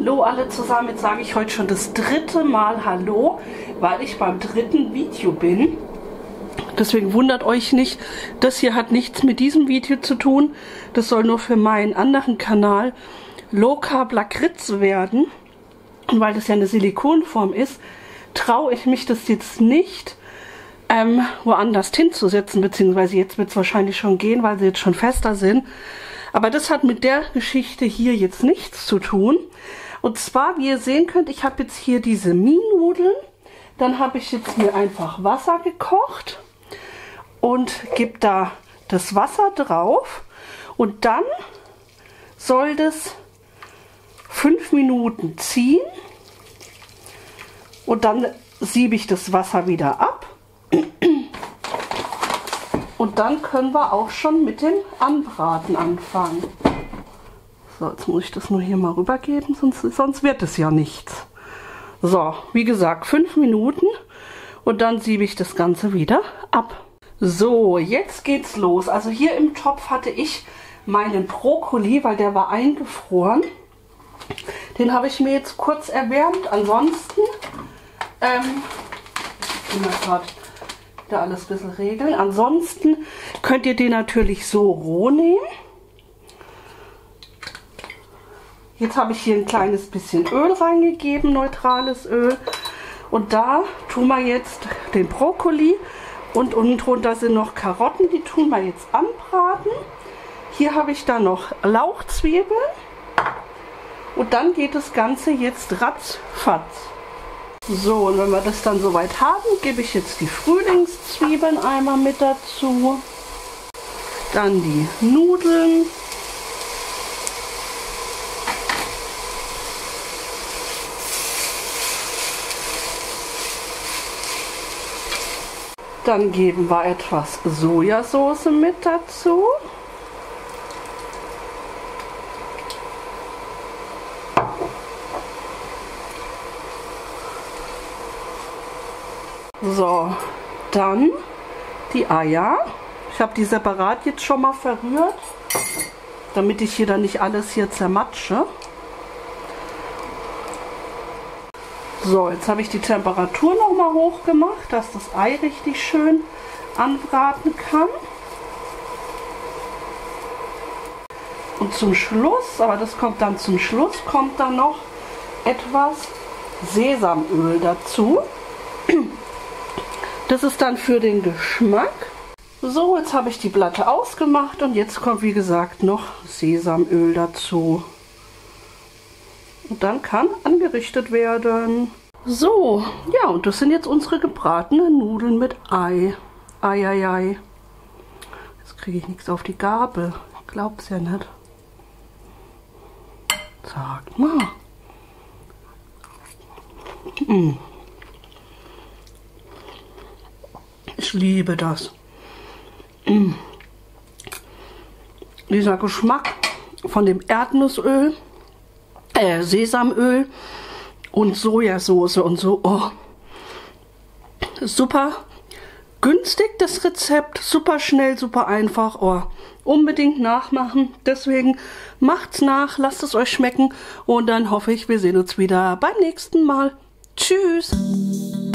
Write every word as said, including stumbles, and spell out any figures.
Hallo alle zusammen, jetzt sage ich heute schon das dritte Mal Hallo, weil ich beim dritten Video bin. Deswegen wundert euch nicht, das hier hat nichts mit diesem Video zu tun. Das soll nur für meinen anderen Kanal Low Carb Lakritz werden. Und weil das ja eine Silikonform ist, traue ich mich das jetzt nicht ähm, woanders hinzusetzen, beziehungsweise jetzt wird es wahrscheinlich schon gehen, weil sie jetzt schon fester sind. Aber das hat mit der Geschichte hier jetzt nichts zu tun. Und zwar, wie ihr sehen könnt, ich habe jetzt hier diese Mie-Nudeln. Dann habe ich jetzt hier einfach Wasser gekocht und gebe da das Wasser drauf. Und dann soll das fünf Minuten ziehen. Und dann siebe ich das Wasser wieder ab. Und dann können wir auch schon mit dem Anbraten anfangen. So, jetzt muss ich das nur hier mal rübergeben, sonst, sonst wird es ja nichts. So, wie gesagt, fünf Minuten und dann siebe ich das Ganze wieder ab. So, jetzt geht's los. Also hier im Topf hatte ich meinen Brokkoli, weil der war eingefroren. Den habe ich mir jetzt kurz erwärmt. Ansonsten, ähm, ich muss gerade da alles ein bisschen regeln. Ansonsten könnt ihr den natürlich so roh nehmen. Jetzt habe ich hier ein kleines bisschen Öl reingegeben, neutrales Öl. Und da tun wir jetzt den Brokkoli und unten drunter sind noch Karotten, die tun wir jetzt anbraten. Hier habe ich dann noch Lauchzwiebeln und dann geht das Ganze jetzt ratzfatz. So, und wenn wir das dann soweit haben, gebe ich jetzt die Frühlingszwiebeln einmal mit dazu. Dann die Nudeln. Dann geben wir etwas Sojasauce mit dazu. So, dann die Eier. Ich habe die separat jetzt schon mal verrührt, damit ich hier dann nicht alles hier zermatsche. So, jetzt habe ich die Temperatur noch mal hoch gemacht, dass das Ei richtig schön anbraten kann. Und zum Schluss, aber das kommt dann zum Schluss, kommt dann noch etwas Sesamöl dazu. Das ist dann für den Geschmack. So, jetzt habe ich die Platte ausgemacht und jetzt kommt, wie gesagt, noch Sesamöl dazu. Und dann kann angerichtet werden. So, ja, und das sind jetzt unsere gebratenen Nudeln mit Ei. Eieiei. Jetzt kriege ich nichts auf die Gabel. Glaub's ja nicht. Sag mal. Mm. Ich liebe das. Mm. Dieser Geschmack von dem Erdnussöl, äh, Sesamöl und Sojasauce und so. Oh. Super günstig das Rezept, super schnell, super einfach. Oh. Unbedingt nachmachen. Deswegen macht's nach, lasst es euch schmecken und dann hoffe ich, wir sehen uns wieder beim nächsten Mal. Tschüss!